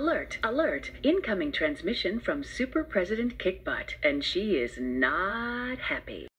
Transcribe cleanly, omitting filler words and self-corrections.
Alert, alert, incoming transmission from Super President Kickbutt, and she is not happy.